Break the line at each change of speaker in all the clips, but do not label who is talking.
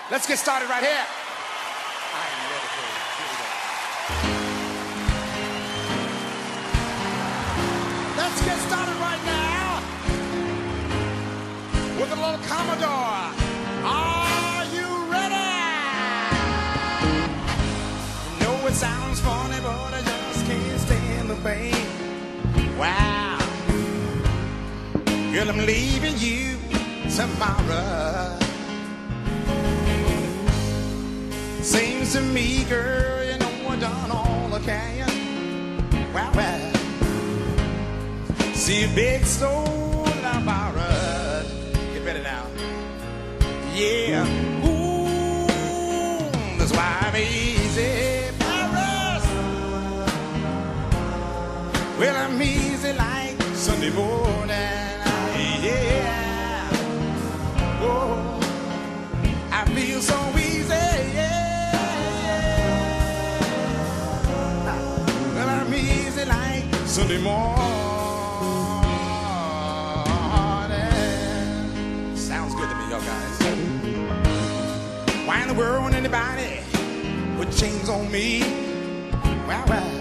Let's get started right here. I am ready for you. Let's get started right now with a little Commodore. Are you ready? You know it sounds funny, but I just can't stand the pain. Wow. Girl, I'm leaving you tomorrow. Seems to me, girl, you know I've done all I can. Wow, wow. See a big soul I borrowed. Get ready now. Yeah. Ooh, that's why I'm easy. Paris. Well, I'm easy like Sunday morning. Yeah. Oh, I feel so easy. Yeah. Well, I'm easy like Sunday morning. Sounds good to me, y'all guys. Why in the world anybody put chains on me? Well, well,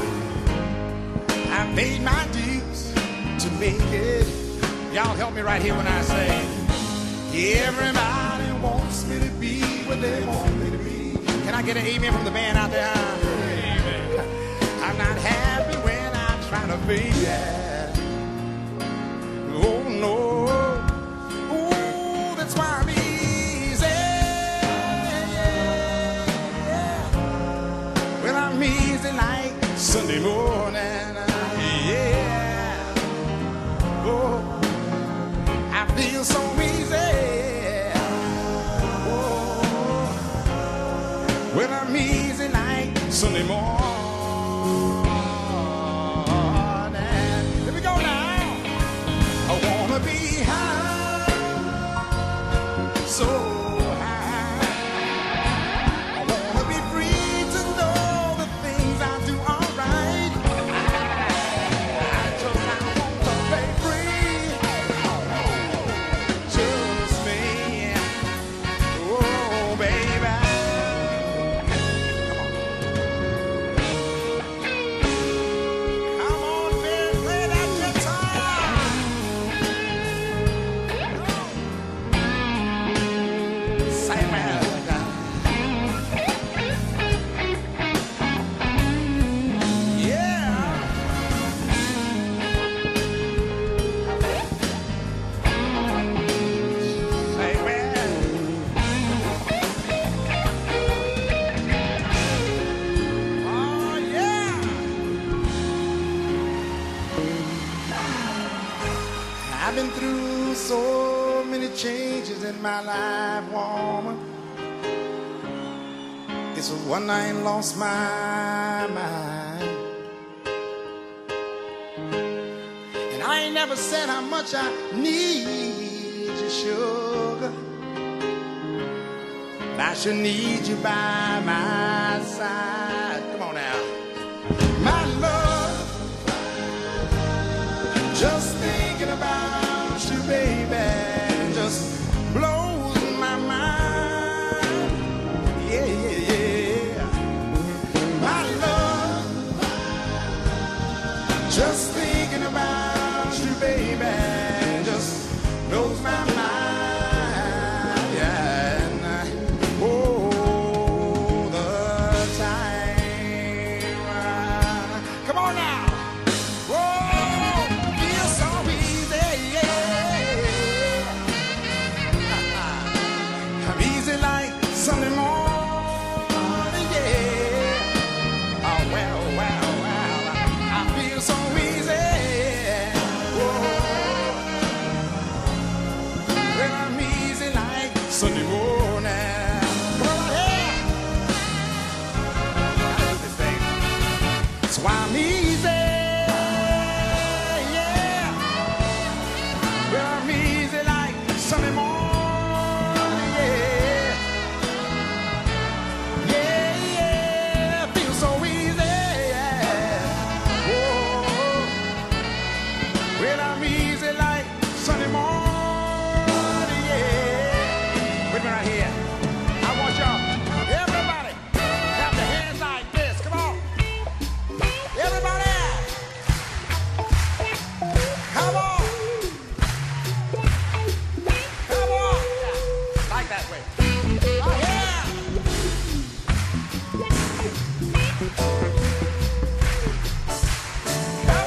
I paid my dues to make it. Y'all help me right here when I say, everybody wants me to be what they want me to be. Can I get an amen from the band out there? Amen. I'm not happy when I try to be it. Oh no. Ooh, that's why I'm easy. Well, I'm easy like Sunday morning. Yeah. Oh, I feel so easy. Oh, well, I'm easy like Sunday morning. Here we go now. I wanna be high, so high. I wanna be free to know the things I do are right. I just want to be free. Just me. Oh, baby. Come on, baby, play that guitar. Say, man. Yeah. Say, man. Oh, yeah. I've been through so many changes in my life, woman. It's a one I ain't lost my mind. And I ain't never said how much I need you, sugar. But I sure need you by my side. Come on now. My love, just thinking about you, baby, just blows my mind. Yeah, yeah, yeah. My love, just thinking about you, baby, just blows my mind. Yeah, and oh, the time that way. Oh, yeah. Come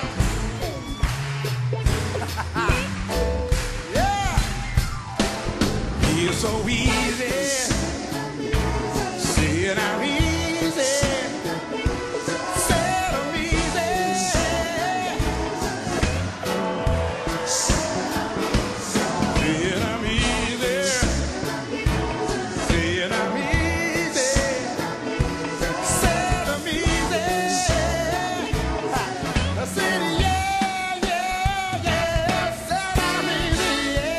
on. Yeah. Feels so easy. Say it out easy. Say it out easy. Say it out easy. Say it out easy. Say it out easy. I said, yeah, yeah, yeah. Say it out easy,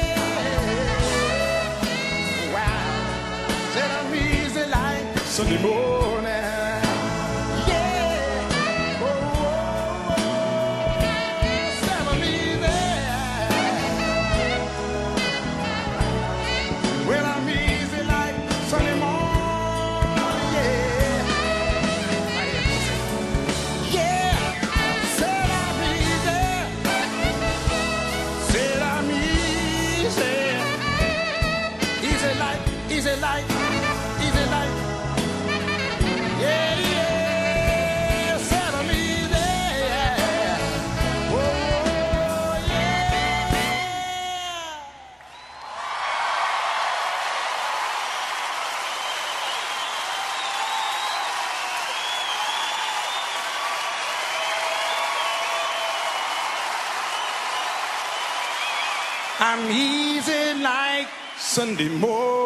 yeah. Wow. Say it out easy like Sunday morning. Yeah. Oh, oh, oh. Say it out easy. Well, I'm easy like Sunday morning, yeah. Yeah, said I'm easy. Said I'm easy. Easy like, easy like, easy like. Yeah, yeah, said I'm easy. Oh, yeah. I'm easy like Sunday morning.